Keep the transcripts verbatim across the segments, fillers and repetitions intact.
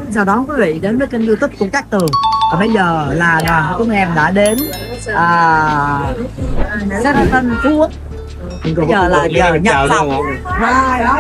Chào đón quý vị đến với kênh YouTube của Cát Tường. Và bây giờ là đoàn của chúng em đã đến à, Sheraton Phú Quốc. Bây giờ là giờ nhập phòng. Hai đó.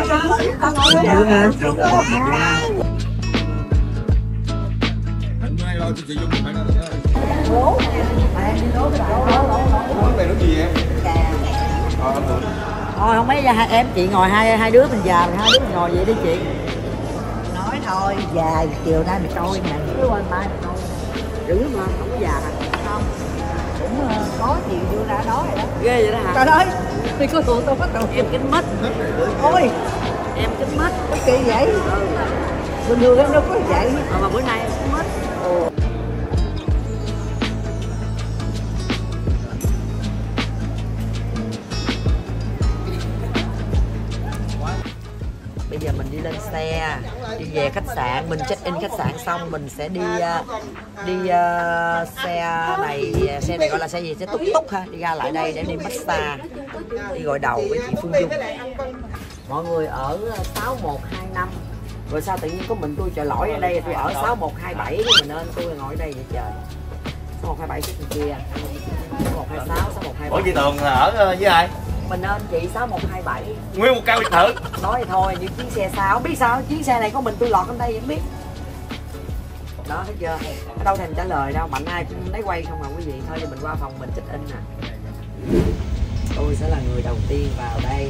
Thôi không mấy hai em chị ngồi hai hai đứa mình già hai đứa mình ngồi vậy đi chị. Nói thôi già chiều nay mày coi nè, cứ quên mai mày coi dữ mà không có già hả? Không cũng uh, có chiều chưa ra đói rồi đó. Ghê vậy đó hả? Trời ơi thì cô tụi tôi bắt đầu em kính mít. Ôi em kính mít cái kỳ vậy? Bình thường em đâu có vậy mà, mà bữa nay em kính mít. Ồ. Bây giờ mình đi lên xe, đi về khách sạn, mình check in khách sạn xong mình sẽ đi đi uh, xe này, xe này gọi là xe gì? Xe túc túc ha, đi ra lại đây để đi massage, đi gội đầu với chị Phương Dung. Mọi người ở sáu một hai năm, rồi sao tự nhiên có mình tôi trời lỗi ở đây, tôi ở sáu một hai bảy mình nên tôi ngồi ở đây vậy trời. sáu một hai bảy chiếc kia, sáu một hai sáu, sáu một hai bảy. Ủa chị Tường ở với ai? Mình nên chị sáu một hai bảy. Nguyên một căn biệt thự. Nói thôi như chiếc xe sao không biết sao chiếc xe này có mình tôi lọt trong đây vẫn biết. Đó thấy chưa? Ở đâu thèm trả lời đâu, mạnh ai cũng lấy quay không à quý vị. Thôi thì mình qua phòng mình check in nè. Tôi sẽ là người đầu tiên vào đây.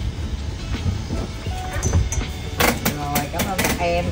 Rồi cảm ơn các em.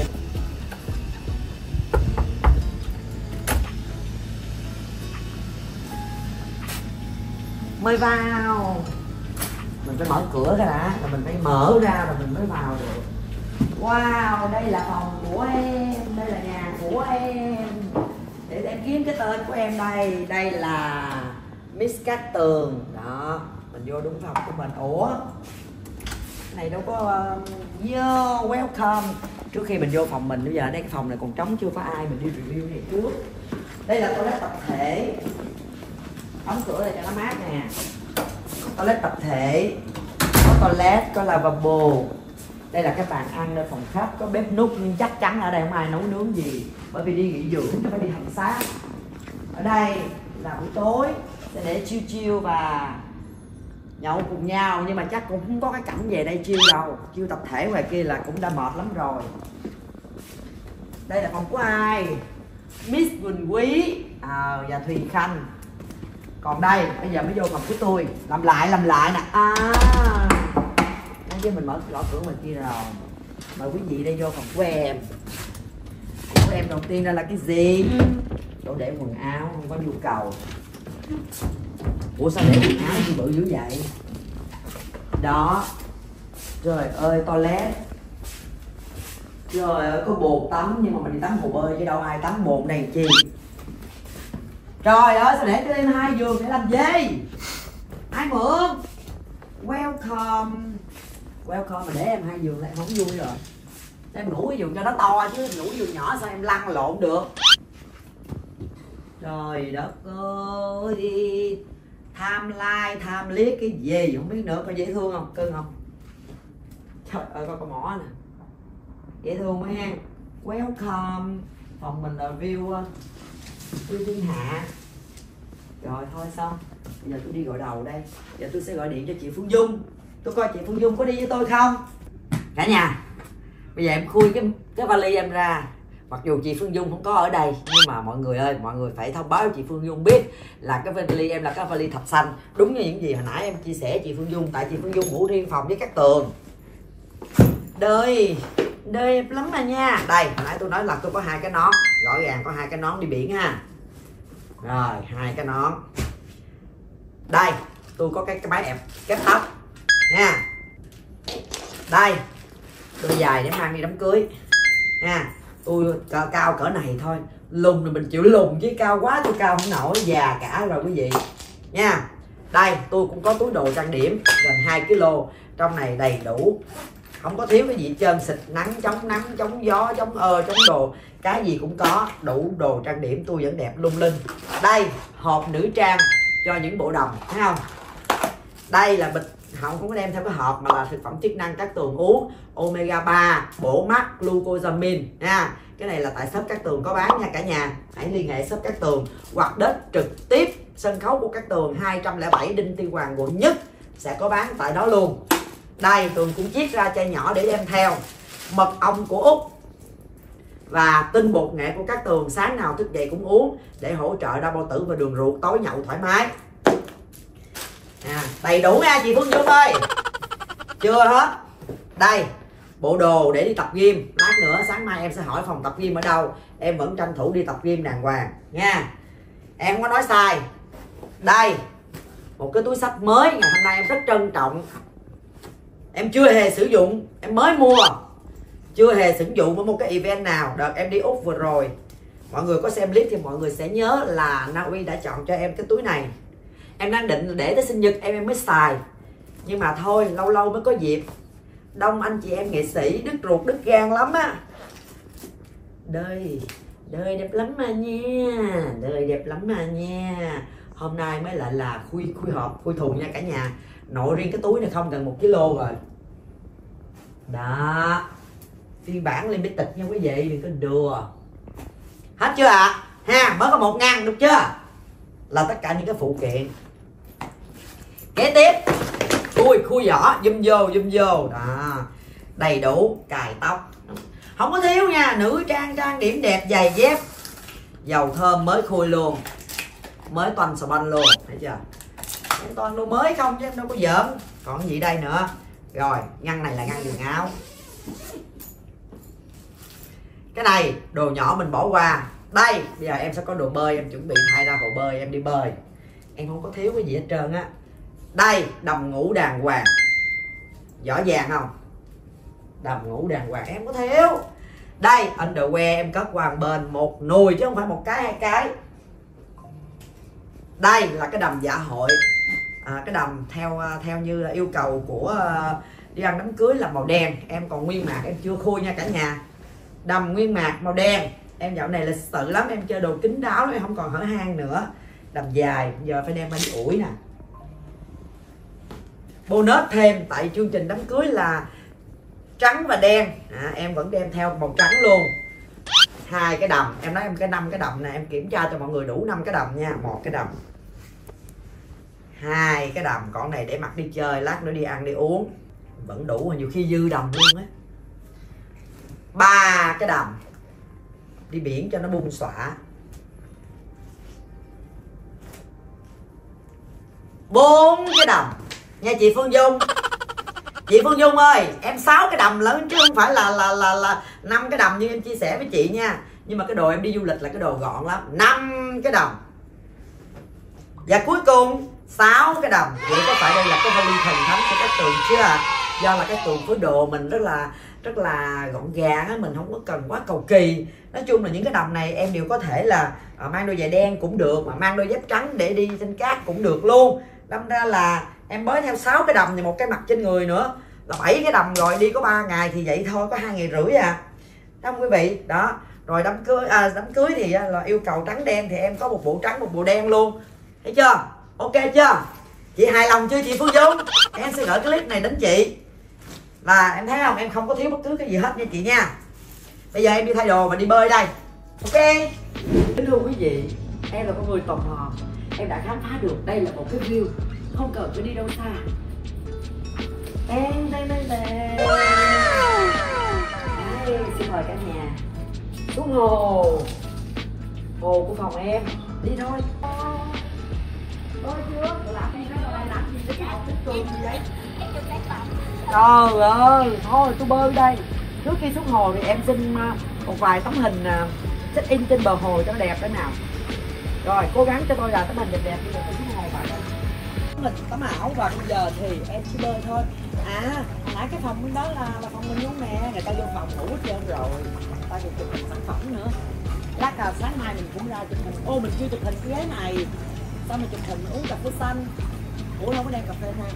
Mời vào. Mình phải mở cửa ra đã, rồi mình phải mở ra rồi mình mới vào được. Wow, đây là phòng của em, đây là nhà của em. Để em kiếm cái tên của em đây. Đây là Miss Cát Tường. Đó, mình vô đúng phòng của mình. Ủa cái này đâu có uh, yo, welcome. Trước khi mình vô phòng mình, bây giờ đây cái phòng này còn trống chưa có ai, mình đi review này trước. Đây là toilet tập thể. Đóng cửa lại cho nó mát nè. Toilet tập thể, có toilet, có lavabo. Đây là cái bàn ăn nơi phòng khách, có bếp nút nhưng chắc chắn ở đây không ai nấu nướng gì, bởi vì đi nghỉ dưỡng nó phải đi hành xác. Ở đây là buổi tối sẽ để chill chill và nhậu cùng nhau, nhưng mà chắc cũng không có cái cảnh về đây chill đâu, chill tập thể ngoài kia là cũng đã mệt lắm rồi. Đây là phòng của ai? Miss Quỳnh Quý à, và Thùy Khanh. Còn đây bây giờ mới vô phòng của tôi, làm lại làm lại nè. À nói chứ mình mở gõ cửa ngoài kia rồi. Mời quý vị đây vô phòng của em. Phòng của em đầu tiên đây là cái gì? Chỗ để quần áo, không có nhu cầu. Ủa sao để quần áo gì bự dữ vậy? Đó. Trời ơi toilet. Trời ơi có bồn tắm, nhưng mà mình đi tắm hồ bơi chứ đâu ai tắm bồn này chi. Trời ơi sao để cho em hai giường để làm gì? Ai mượn? Welcome. Welcome mà để em hai giường là em không vui rồi. Em ngủ cái giường cho nó to chứ ngủ giường nhỏ sao em lăn lộn được. Trời đất ơi. Tham like, tham liếc cái gì không biết nữa. Có dễ thương không? Cưng không? Trời ơi có con mỏ nè. Dễ thương quá ha. Welcome. Phòng mình là view View thiên hạ. Rồi thôi xong. Bây giờ tôi đi gọi đầu đây. Giờ tôi sẽ gọi điện cho chị Phương Dung. Tôi coi chị Phương Dung có đi với tôi không. Cả nhà. Bây giờ em khui cái cái vali em ra. Mặc dù chị Phương Dung không có ở đây, nhưng mà mọi người ơi, mọi người phải thông báo cho chị Phương Dung biết là cái vali em là cái vali thạch xanh. Đúng như những gì hồi nãy em chia sẻ chị Phương Dung. Tại chị Phương Dung ngủ riêng phòng với Cát Tường. Đời Đời đẹp lắm mà nha. Đây hồi nãy tôi nói là tôi có hai cái nón. Rõ ràng có hai cái nón đi biển ha. Rồi hai cái nón. Đây tôi có cái cái máy ép kép tóc nha. Đây đôi dài để mang đi đám cưới nha. Tôi cao, cao cỡ này thôi, lùn thì mình chịu lùn chứ cao quá tôi cao không nổi, già cả rồi quý vị nha. Đây tôi cũng có túi đồ trang điểm gần hai ki lô, trong này đầy đủ, không có thiếu cái gì hết trơn. Xịt nắng, chống nắng, chống gió, chống ơ, chống đồ, cái gì cũng có, đủ đồ trang điểm tôi vẫn đẹp lung linh. Đây hộp nữ trang cho những bộ đồng thấy không. Đây là bịch không không có đem theo cái hộp, mà là thực phẩm chức năng Cát Tường uống, omega ba, bổ mắt, glucosamine nha. Cái này là tại shop Cát Tường có bán nha cả nhà. Hãy liên hệ shop Cát Tường hoặc đến trực tiếp sân khấu của Cát Tường hai không không bảy Đinh Tiên Hoàng quận Nhất sẽ có bán tại đó luôn. Đây Tường cũng chiết ra chai nhỏ để đem theo. Mật ong của Úc và tinh bột nghệ của Cát Tường, sáng nào thức dậy cũng uống để hỗ trợ đau bao tử và đường ruột, tối nhậu thoải mái. À, đầy đủ nha chị Phương Dung ơi. Chưa hết. Đây bộ đồ để đi tập gym. Lát nữa sáng mai em sẽ hỏi phòng tập gym ở đâu, em vẫn tranh thủ đi tập gym đàng hoàng nha, em không có nói sai. Đây một cái túi xách mới, ngày hôm nay em rất trân trọng, em chưa hề sử dụng, em mới mua, chưa hề sử dụng ở một cái event nào. Đợt em đi Úc vừa rồi, mọi người có xem clip thì mọi người sẽ nhớ là Na Uy đã chọn cho em cái túi này. Em đang định để tới sinh nhật em em mới xài, nhưng mà thôi lâu lâu mới có dịp. Đông anh chị em nghệ sĩ đứt ruột đứt gan lắm á. Đời đời đẹp lắm mà nha, đời đẹp lắm mà nha. Hôm nay mới lại là khui khui hộp khui thùng nha cả nhà. Nội riêng cái túi này không gần một ký lô rồi đó, phiên bản limited nha quý vị, đừng có đùa. Hết chưa ạ? À? Ha, mới có một ngàn được chưa? Là tất cả những cái phụ kiện. Kế tiếp khui khui vỏ zoom vô zoom vô đó, đầy đủ cài tóc, không có thiếu nha. Nữ trang trang điểm đẹp, giày dép, dầu thơm mới khui luôn, mới toàn xà banh luôn, thấy chưa? Em toàn đồ mới không chứ em đâu có dởm. Còn cái gì đây nữa? Rồi ngăn này là ngăn quần áo. Cái này đồ nhỏ mình bỏ qua. Đây bây giờ em sẽ có đồ bơi, em chuẩn bị thay ra hồ bơi em đi bơi, em không có thiếu cái gì hết trơn á. Đây đầm ngủ đàng hoàng, rõ ràng không? Đầm ngủ đàng hoàng em có thiếu. Đây underwear em cất qua một bên, một nùi chứ không phải một cái hai cái. Đây là cái đầm dạ hội, à, cái đầm theo theo như là yêu cầu của uh, đi ăn đám cưới là màu đen. Em còn nguyên mạc em chưa khui nha cả nhà. Đầm nguyên mạc màu đen. Em dạo này lịch sự lắm, em chơi đồ kín đáo em không còn hở hang nữa. Đầm dài giờ phải đem đi ủi nè. Bonus thêm tại chương trình đám cưới là trắng và đen, à, em vẫn đem theo màu trắng luôn. Hai cái đầm, em nói em cái năm cái đầm này em kiểm tra cho mọi người đủ năm cái đầm nha. Một cái đầm, hai cái đầm, còn này để mặc đi chơi, lát nữa đi ăn đi uống vẫn đủ, nhiều khi dư đầm luôn á. Ba cái đầm đi biển cho nó bung xõa. Bốn cái đầm nha chị Phương Dung. Chị Phương Dung ơi, em sáu cái đầm lớn chứ không phải là là là là năm cái đầm như em chia sẻ với chị nha. Nhưng mà cái đồ em đi du lịch là cái đồ gọn lắm. Năm cái đầm. Và cuối cùng sáu cái đầm. Vậy có phải đây là cái vali thần thánh của Cát Tường chưa ạ? Do là Cát Tường với đồ mình rất là rất là gọn gàng á, mình không có cần quá cầu kỳ. Nói chung là những cái đầm này em đều có thể là à, mang đôi giày đen cũng được, mà mang đôi dép trắng để đi trên cát cũng được luôn. Đâm ra là em mới theo sáu cái đầm thì một cái mặt trên người nữa là bảy cái đầm rồi, đi có ba ngày thì vậy thôi, có hai ngày rưỡi à. Đó quý vị, đó. Rồi đám cưới à, đám cưới thì là yêu cầu trắng đen thì em có một bộ trắng một bộ đen luôn. Thấy chưa? Ok chưa? Chị hài lòng chưa chị Phương Dung? Em sẽ gửi cái clip này đến chị. Và em thấy không, em không có thiếu bất cứ cái gì hết nha chị nha. Bây giờ em đi thay đồ và đi bơi đây. Ok. Kính thưa quý vị, em là con người tò mò. Em đã khám phá được đây là một cái view, không cần phải đi đâu xa. Em đây đây đây. Đây, xin mời cả nhà xuống hồ. Hồ của phòng em. Đi thôi. Thôi chưa? Làm gì đó rồi, làm gì tới cái tích tường gì vậy? Trời ơi, thôi tôi bơi đây. Trước khi xuống hồ thì em xin một vài tấm hình check in trên bờ hồ cho nó đẹp thế nào. Rồi, cố gắng cho tôi là tấm hình đẹp đẹp. Bây giờ tôi xuống hồ bạn ơi. Mình tấm ảo và bây giờ thì em chỉ bơi thôi. À, hồi nãy cái phòng bên đó là, là phòng mình luôn nè. Người ta vô phòng ngủ hết trơn rồi. Người ta còn chụp hình sản phẩm nữa. Lát là sáng mai mình cũng ra chụp hình. Ô, mình chưa chụp hình cái ghế này. Sao mình chụp hình uống cà phê xanh. Ủa, không có đem cà phê thôi.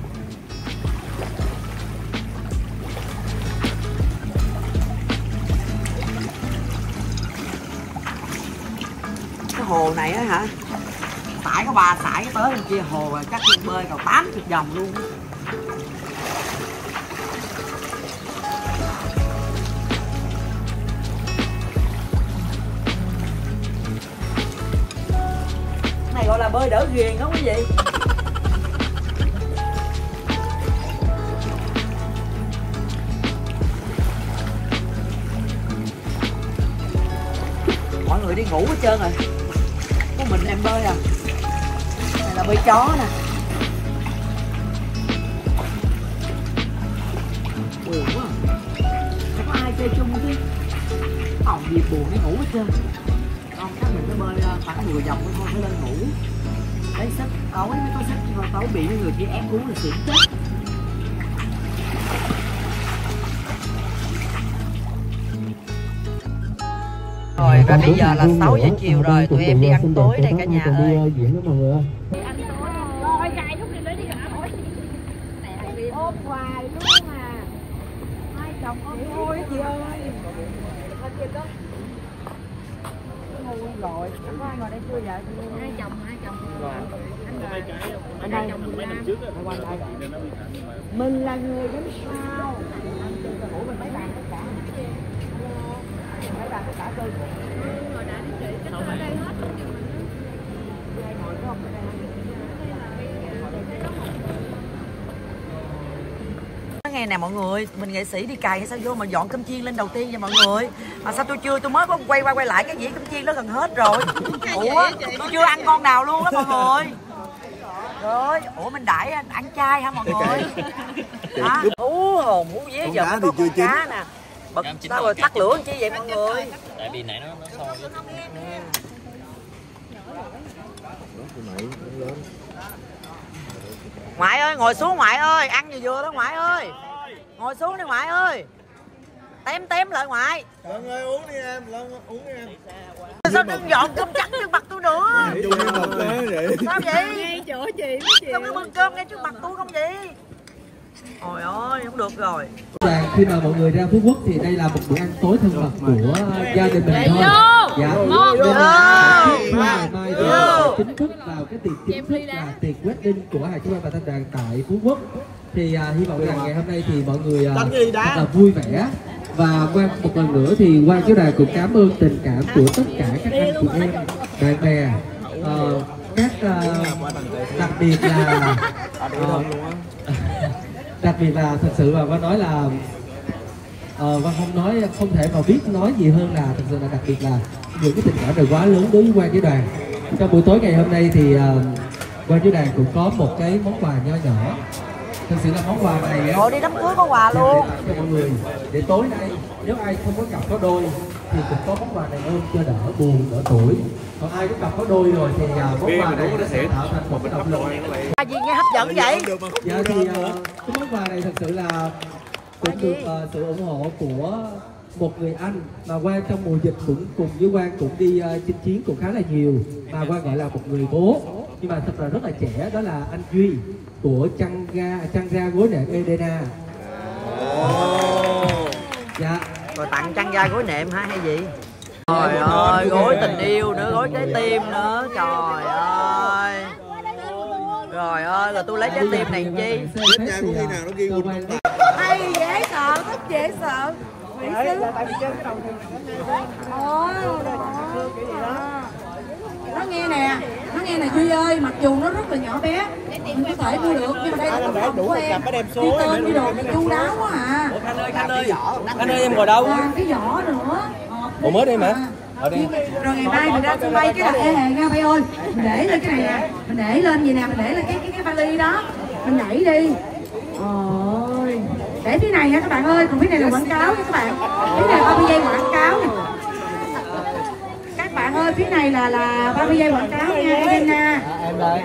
Cái hồ này á hả? Sải có ba sải tới bên kia hồ rồi chắc bơi còn tám mươi vòng luôn. Này gọi là bơi đỡ ghiền đó quý vị. Mọi người đi ngủ hết trơn rồi, có mình em bơi à. Này là bơi chó nè. Buồn quá, không có ai chơi chung chứ. Phòng gì buồn cái ngủ hết trơn. Không, chắc mình phải bơi khoảng mười vòng thôi phải lên ngủ. Lấy sức tối mới có sức, thôi tối bị mấy người kia ép uống là xỉn chết. Rồi và bây giờ là sáu giờ chiều rồi, tụi em đi ăn tối đây cả nhà ơi. Rồi cài lúc này lấy đi cả thôi. Ôm hoài luôn mà. Hai chồng ôm thôi chị ơi. Hết chưa có. Ngu rồi, có ai ngồi đây chưa vậy? Hai chồng, hai chồng. Anh là anh đây chồng mấy năm trước á. Mình là người đến sau. Ủa mình mấy bàn tất cả. Mấy bàn tất cả tôi. Ngồi đã đi chị, chắc ở đây hết. Ngồi không ở đây. Nghe nè mọi người, mình nghệ sĩ đi cày sao vô mà dọn cơm chiên lên đầu tiên nha mọi người. Mà sao tôi chưa, tôi mới có quay qua quay lại cái dĩa cơm chiên đó gần hết rồi. Ủa, tôi chưa ăn con nào luôn á mọi người. Rồi, ủa mình đãi ăn chay hả mọi người? Hả? Ú hồn hú vía giờ mới có con cá nè. Bật sao rồi tắt lửa chi vậy mọi người? Tại vì nãy nó nó sôi. Ngoại ơi, ngồi xuống ngoại ơi, ăn gì vừa đó ngoại ơi. Ngồi xuống đi ngoại ơi. Tém tém lại ngoại. Lần ơi uống đi em, Lần uống đi em. Sao đừng dọn cơm trắng trước mặt tôi nữa? Sao vậy? Ngay chỗ chị Sao cứ bưng cơm ngay trước mặt tôi không vậy? Ôi ơi, không được rồi. Khi mà mọi người ra Phú Quốc thì đây là một bữa ăn tối thân mật của gia đình mình thôi. Dạ. Nên là trước ngày mai thì chính thức vào cái tiệc chính thức là tiệc wedding của hai chú em và tập đoàn tại Phú Quốc. Thì à, hy vọng rằng ngày hôm nay thì mọi người à, thật là vui vẻ. Và qua một lần nữa thì Quang Chiếu Đài cũng cảm ơn tình cảm của tất cả các anh chị em, bạn bè, uh, các uh, đặc biệt là uh, đặc biệt là thật sự là Quang nói là uh, Quang không nói không thể mà biết nói gì hơn là thật sự là đặc biệt là những cái tình cảm này quá lớn đối với Quang Chiếu Đài. Trong buổi tối ngày hôm nay thì uh, Quang Chiếu Đài cũng có một cái món quà nho nhỏ. Thật sự là món quà này Ủa đi đám cưới có quà luôn cho mọi người để tối nay nếu ai không có cặp có đôi thì cũng có món quà này ôm cho đỡ buồn đỡ tuổi, còn ai có cặp có đôi rồi thì uh, món quà này sẽ tạo thành một cái động lực. quà gì nghe hấp dẫn vậy? Dạ thì uh, cái món quà này thật sự là cũng được uh, sự ủng hộ của một người anh mà Quang trong mùa dịch cũng cùng với Quang cũng đi uh, chinh chiến cũng khá là nhiều, mà Quang gọi là một người bố nhưng mà thật là rất là trẻ, đó là anh Duy của chăn ga chăn ga gối nệm Edena. Oh. Dạ. Rồi tặng chăn ga gối nệm hả hay gì? Trời ơi, gối tình yêu nữa, gối trái tim nữa, trời ơi. Rồi ơi, rồi tôi lấy trái tim này chi? hay dễ sợ, rất dễ sợ. Mỹ sứ. Ôi, nó nghe nè, nó nghe nè Duy ơi, mặc dù nó rất là nhỏ bé, mình có thể mua được, nhưng mà đây là tấm lòng của em. Ghi tên ghi đồ chu đáo quá à. Ủa, Khanh ơi, Khanh ơi, Khanh ơi em ngồi đâu? À, cái giỏ nữa. Ủa mới đây mà. Ở đây. Rồi ngày mai mình ra sân bay cái là ê hề nha bay ơi, mình để lên cái này nè, mình để lên gì nè, mình để lên cái cái cái vali đó, mình đẩy đi. Ôi, để phía này nha các bạn ơi, còn phía này là quảng cáo nha các bạn. Phía này ba mươi giây quảng cáo nè. Các bạn ơi, phía này là là ba mươi giây quảng cáo nha Edena. Em đây.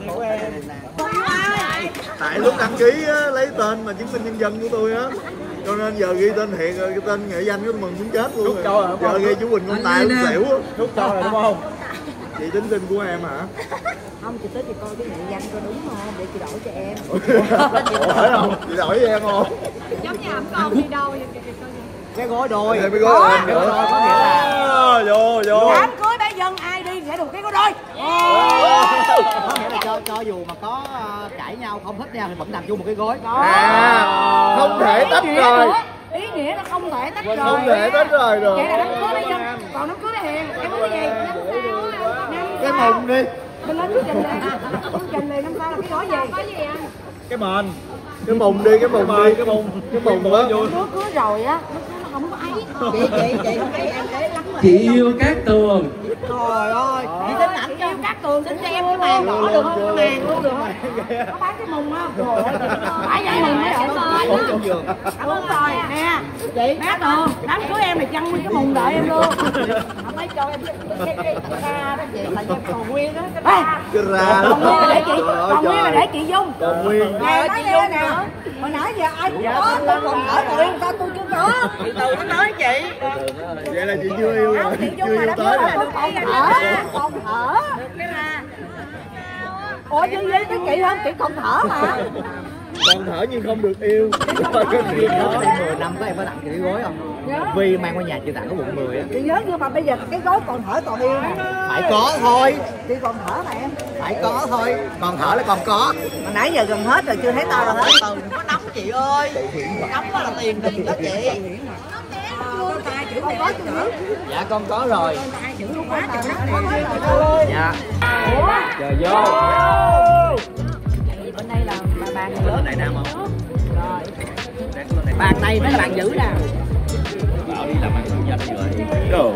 Tại lúc đăng ký á, lấy tên mà chứng minh nhân dân của tôi á, cho nên giờ ghi tên thiệt rồi, cái tên nghệ danh của tôi mừng muốn chết luôn. Rồi. Giờ ghi chú Quỳnh con tài cũng xỉu á. Rút cho rồi đúng không? Chị tính tin của em hả? Không, chị tới chị coi cái nghệ danh coi đúng không, để chị đổi cho em. Ủa, phải không? Chị đổi cho em không? Giống như ẩm con đi đâu vậy? Cái gối đôi. Cái gối em. Cái gối đôi có nghĩa là vô vô. Đám cưới bé dân ai đi sẽ được cái gối đôi. Có nghĩa là cho cho dù mà có uh, cãi nhau không thích nhau thì vẫn nằm chung một cái gối. À, không thể tách rồi. Ý nghĩa là không thể tách rồi. Không thể tách rồi rồi. Vậy là đám cưới đi Nhân. Còn đám cưới đi Hiền. Em muốn cái gì? Cái mùng đi. Mình lên chương trình liền. Chương trình liền năm sau là cái gói gì? Gói gì anh? Cái mền. Cái mùng đi, cái mùng đi, cái mùng. Cái mùng đó. Nước cưới rồi á, nó không có ấy. Chị chị chị không thấy em thế lắm rồi. Chị yêu Cát Tường. Trời ơi, chị tính ảnh cho em Cát Tường, tính cho em cái màn đỏ được không? Cái màn luôn được không? Có bán cái mùng không? Trời ơi, phải vậy mùng mới được. Cảm ơn rồi, nè. Chị, Cát Tường, đám cưới em này chăn nguyên cái mùng đợi em luôn. Không mấy cho em cái cái ca đó chị, là em còn nguyên đó. Cái ra Còn nguyên là để chị, còn nguyên là để chị Dung. Còn nguyên. Nè, chị Dung nè. Hồi nãy giờ ai cũng có, tôi còn ở tụi em sao tôi chưa có. Chị Từ nó nói chị. Vậy là chị chưa yêu rồi, chưa yêu tới rồi. Còn thở, còn thở. Ủa chứ với cái chị không, chị còn thở mà. Còn thở nhưng không được yêu. Cái chuyện đó. mười năm có em có tặng chị cái gối không? Vì mang qua nhà chị tặng có bụng mười á. Chị nhớ nhưng mà bây giờ cái gối còn thở còn yêu nè. Phải có thôi. Chị còn thở mà em. Phải có thôi. Còn thở là còn có. Mà nãy giờ gần hết rồi chưa thấy tao rồi hết. Từ đừng có nóng chị ơi. Nóng quá là tiền tiền đó chị. Con có chữ. Dạ con có rồi. Dạ. Ủa? Chờ vô. Bên đây là bà bàn người lớn. Này nam không? Rồi. Bàn này mới là bàn giữ nè. Bảo đi làm ăn kinh doanh rồi.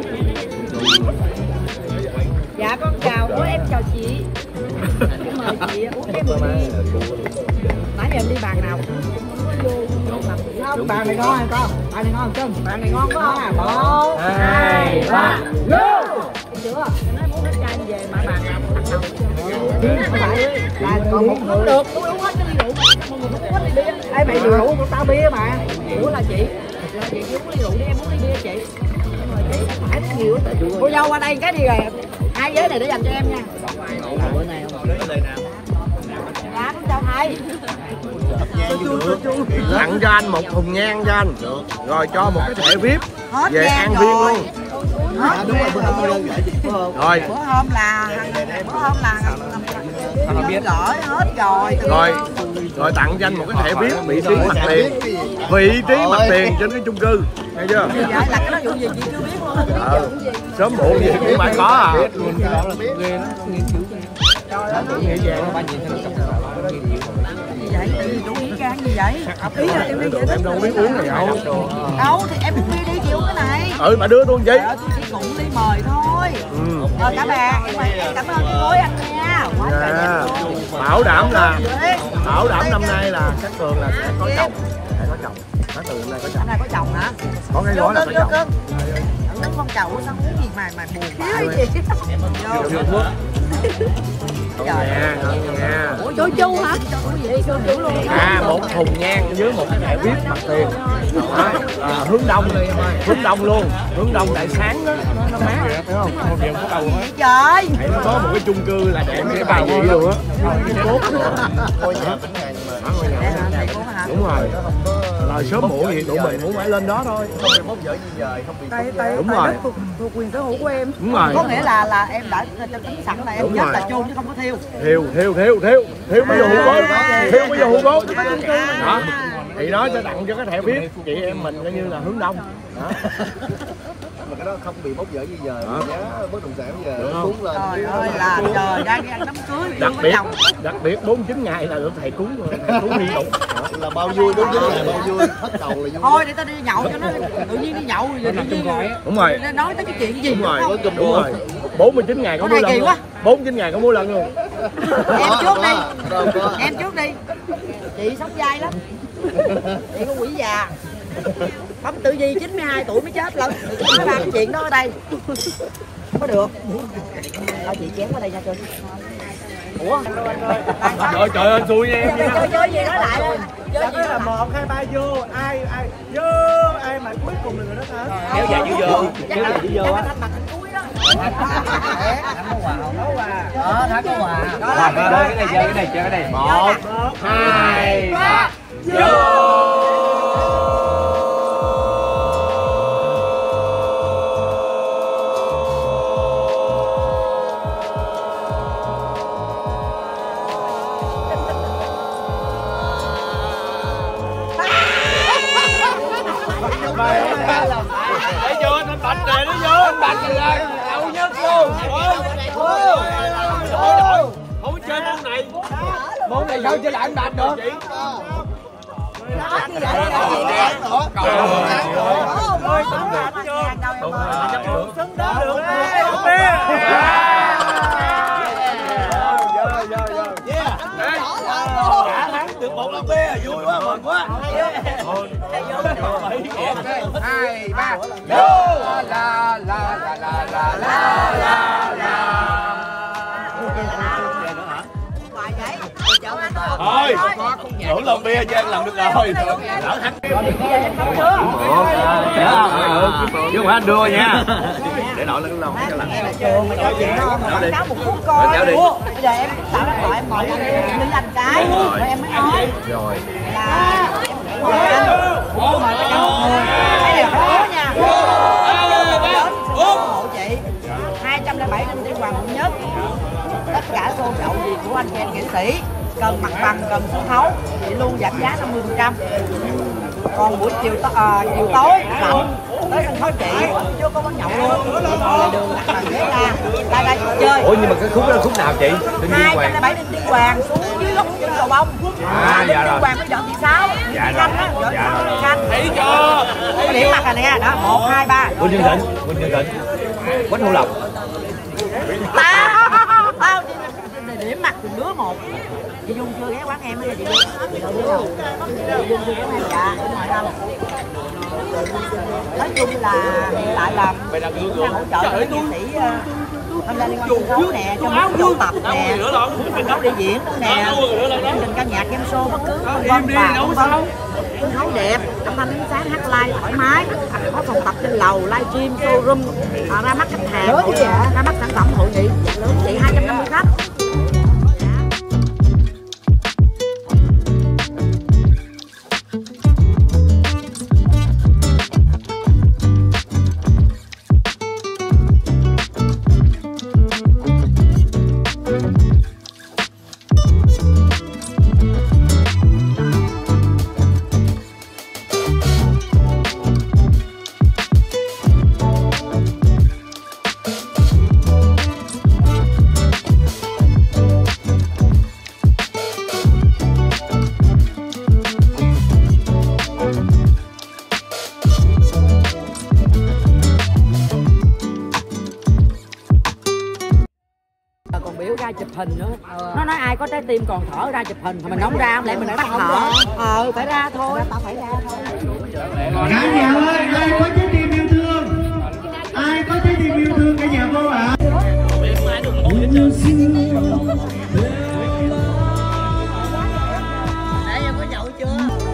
Dạ con chào bố, em chào chị. Em mời chị uống cái bữa đi. Nãy giờ em đi bàn nào? Không, bàn này ngon hay không? Bàn này ngon không? Bàn này ngon quá không? Một, hai, ba, go! Chưa? Nói muốn hết chai về mà bàn nào cũng tặng đầu. Không phải là còn một không được, tôi uống hết cái ly rượu. Mọi người uống hết ly bia. Ê mày rượu của tao bia mà. Ủa là chị? Là chị uống ly rượu đi, em uống ly bia chị. Phải nhiều á. Cô dâu qua đây cái gì rồi? Hai ghế này để dành cho em nha. Bữa nay không có lời nào. Dạ con chào thầy. Tặng cho anh một thùng nhang cho anh. Rồi cho một cái thẻ vê i pê Hết về nhang An rồi. Viên luôn. Hết Đúng rồi, bữa hôm nhang đơn gửi chị phải không? Rồi. Bữa hôm là bữa hôm là biết gửi hết rồi. Rồi. Rồi tặng cho anh một cái thẻ vê i pê vị trí mặt tiền. Vị trí mặt tiền trên cái chung cư. Nghe chưa? Vậy là cái đó vụ gì chị chưa biết luôn. Ờ. Sớm muộn gì cũng phải có à. Vậy thì đủ nghĩ ra gì vậy? Ý là em đi vậy Em đâu biết uống này đâu. đâu thì em uống đi đi chị uống cái này. Ừ mà đưa luôn chị. Ờ, tôi chỉ cũng đi mời thôi. Ừ. Ờ cả bà em, em cảm ơn cái gối anh nha. Quá trời Dạ. đẹp luôn. Bảo đảm là bảo đảm năm nay là Cát Tường là sẽ có chồng. Sẽ có chồng. Cát Tường năm nay có chồng. Hôm nay có chồng hả? Có cái gói là có chồng. Đứng con chầu sao uống gì mà mà buồn bã gì? Vô. Trời nha, nha. Ủa chú chú hả? Ủa vậy chú chú luôn. À một thùng nhang với một cái thẻ vê i pê mặt tiền. Đó. À, hướng đông đi em ơi, hướng đông luôn, hướng đông đại sáng đó, nó, nó mát, phải không? Không việc có đầu hết. Trời. Hãy nó có một cái chung cư là để mấy cái bài vậy luôn á. Ngôi nhà Vĩnh Hằng mà. Đúng rồi. Rồi sớm muộn gì tụi mình cũng phải lên đó thôi. Không bị bóp dở gì dời, không bị Tại tại Đúng rồi. thuộc, thuộc quyền sở hữu của em. Đúng rồi. Có nghĩa là là em đã cho tính sẵn là em Đúng chết rồi. là chôn chứ không có thiêu. Thiêu, thiêu, thiêu, thiêu, thiêu bây giờ hụt vốn, thiêu bây giờ hụt vốn. Đó. Thì nó sẽ tặng cho cái thẻ vê i pê chị em mình coi như là hướng đông. Đó. mà cái đó không bị bóp dở gì dời. Giá bất động sản bây giờ Đúng xuống lên. Trời ơi là trời đang đi ăn đám cưới. Đặc chưa có biệt, chồng. đặc biệt bốn mươi chín ngày là được thầy cúng, thầy cúng liên tục. Là bao vui đúng chứ là bao vui, hết đầu là vui. Thôi để tao đi nhậu cho nó tự nhiên đi nhậu rồi tự nhiên Đúng rồi. nói tới cái chuyện gì Đúng rồi, không? đúng rồi. bốn mươi chín ngày có Có mỗi này lần kỳ luôn. quá. bốn mươi chín ngày có mỗi lần luôn. Em trước đi. Có, có. Em trước đi. Chị sống dai lắm. Chị có quỷ già. Không tự gì chín mươi hai tuổi mới chết lận. Nói ba cái chuyện đó ở đây. Có được. Thôi chị chén qua đây nha Trinh. Ủa? Trời trời ơi xui nha em. Chơi chơi gì nói lại đi. Chơi gì là một hai ba vô, ai ai vô, ai mà cuối cùng là người đó thắng. Kéo dài dữ vô, kéo dài dữ vô á. Mặt cuối đó. Có quà không? Có quà. Đó, thắng có quà. Rồi, cái này chơi cái này chơi cái này. Một, hai, ba, vô. lâu nhất luôn. Không chơi môn này. Môn này sao chơi lại anh Bạch được? Được một lon bia vui quá, mừng quá. Hai ba vô la la la la la la la la. Thôi, nửa lon bia cho anh làm được rồi. Lỡ thắng. Chứ không phải anh đưa nha. Để nội lên lòng cho lạnh. Cháu một phút coi. Bây giờ em tạo ra gọi em mời anh Minh Anh cái rồi em mới nói. Rồi. Là mời anh. Mời tất cả mọi người. Cái này khó nha. ủng hộ chị hai trăm lẻ bảy Đinh Tiên Hoàng quận Nhất. Tất cả show nhậu gì của anh em nghệ sĩ cần mặt bằng, cần sân khấu chị luôn giảm giá năm mươi phần trăm. Còn buổi chiều à, chiều tối rộng tới sân khấu chị chưa có quán nhậu luôn, ngồi đường đặt bàn ghế ra ra ra chơi. Ủa nhưng mà cái khúc đó là khúc nào chị? hai trăm lẻ bảy Đinh Tiên Hoàng xuống dưới góc chân cầu bông. À, dạ Đinh Tiên Hoàng với vợ chị Sáu. Dạ Khanh á, vợ dạ Khanh. Thấy chưa? Cái điểm mặt này nè, đó một hai ba. Quỳnh Nhân Thịnh, Quỳnh Nhân Thịnh, Quách Hữu Lộc. Tao điểm mặt từng đứa một. Chị Dung chưa ghé quán em á chị Dung. Chị Dung chưa ghé quán em dạ, đúng rồi đâu. Nói chung là hiện tại là đang hỗ trợ cho nghệ sĩ tham gia liên quan sân khấu nè, trong các buổi tập nè, sân khấu đi diễn nè, chương trình ca nhạc game show bất cứ vân vân và vân vân. Sân khấu đẹp, âm thanh ánh sáng hát live thoải mái, có phòng tập trên lầu, livestream, showroom, à, ra mắt khách hàng, ra mắt sản phẩm hội nghị lớn chị hai trăm năm mươi khách. Chụp hình nữa, nó nói ai có trái tim còn thở ra chụp hình, mình không ra không lẽ mình bắt thở, ờ phải ra thôi, tao phải ra thôi. Cả nhà ơi, ai có trái tim yêu thương, ai có trái tim yêu thương cả nhà vô ạ? Nãy em có nhậu chưa?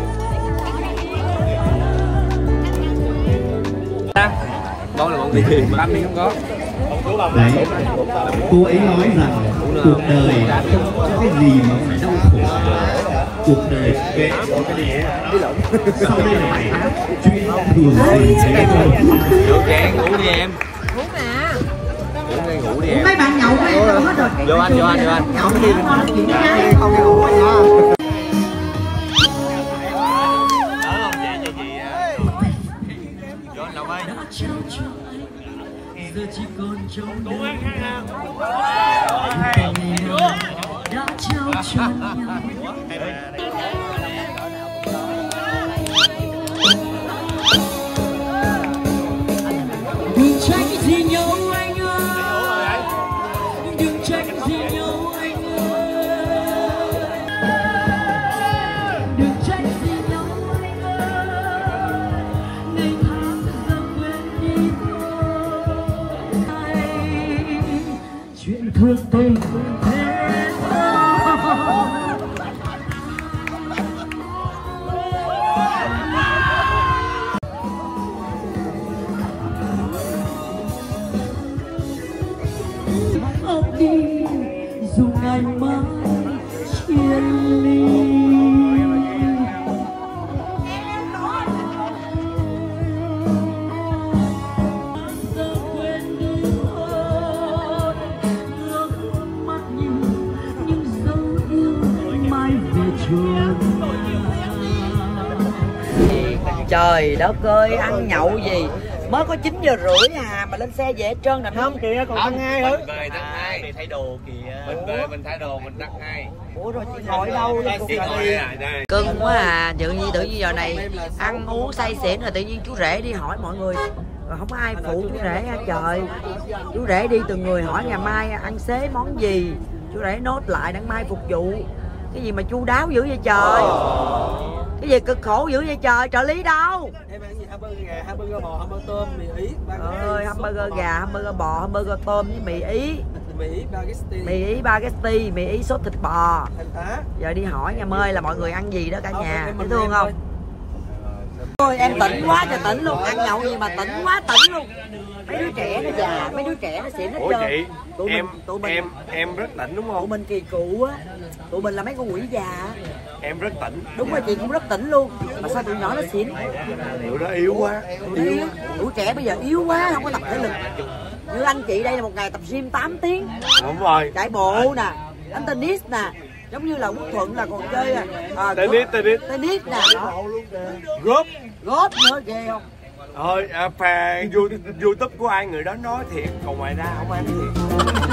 Ngon là bọn gì? Ba miếng không có. Đấy, cô ấy nói rằng cuộc đời không có cái gì mà phải đau khổ. Cuộc đời về sau đây là bài hát chuyên thường tình sẽ thôi. Được kìa, ngủ đi em. Ngủ nè. Ngủ đi, ngủ đi em. Mấy bạn nhậu với em hết rồi. Vô anh, vô anh, vô anh. Nhậu đi ngon nói chuyện với không ngủ anh nha. Giờ chỉ còn trong đời đã trao cho nhau. Đừng trách gì nhau anh ơi, đừng trách gì nhau anh ơi, đừng trách gì nhau anh ơi, ngày tháng giờ quên đi thôi. Chuyện thương tình thế thôi. Ông đi dù ngày mai chia ly. Trời đất ơi, ăn nhậu gì mới có chín giờ rưỡi à mà mà lên xe về hết trơn nè. Không kìa, còn tăng hai hả? Mình về tăng hai. Mình thay đồ kìa. Mình về mình thay đồ mình tăng hai. Ủa rồi chị ngồi đâu? Chị ngồi à, đây. Cưng quá à, tự nhiên tự nhiên giờ này ăn uống say xỉn rồi tự nhiên chú rể đi hỏi mọi người. Rồi không có ai phụ chú rể ha trời. Chú rể đi từng người hỏi ngày mai ăn xế món gì. Chú rể nốt lại đặng mai phục vụ. Cái gì mà chu đáo dữ vậy trời. Cái gì cực khổ dữ vậy trời, trợ lý đâu? Em ăn gì? Hamburger gà, hamburger bò, hamburger tôm, mì Ý. Ơi, hamburger gà, hamburger bò, hamburger tôm với mì Ý. Mì Ý spaghetti. Mì Ý spaghetti, mì Ý sốt thịt bò. Hành tá. Giờ đi hỏi nhà ơi là mọi người ăn gì đó cả nhà, dễ thương không? Ôi em tỉnh quá trời tỉnh luôn, ăn nhậu gì mà tỉnh quá tỉnh luôn. Mấy đứa trẻ nó già, mấy đứa trẻ nó xỉn hết trơn. Ủa chị, tụi em, mình, tụi mình, em, em rất tỉnh đúng tụi không? mình kỳ cựu á, tụi mình là mấy con quỷ già. Em rất tỉnh. Đúng rồi, chị cũng rất tỉnh luôn. Mà sao tụi nhỏ nó xỉn? Tụi nó yếu quá. Tụi nó yếu, tụi trẻ bây giờ yếu quá, không có tập thể lực. Như anh chị đây là một ngày tập gym tám tiếng. Đúng rồi. Chạy bộ nè, đánh tennis nè. Giống như là Quốc Thuận là còn chơi à, à Tennis, tennis. Tennis nè. Góp. Góp nữa ghê không? Thôi, à, fan YouTube của ai người đó nói thiệt, còn ngoài ra không ai nói thiệt.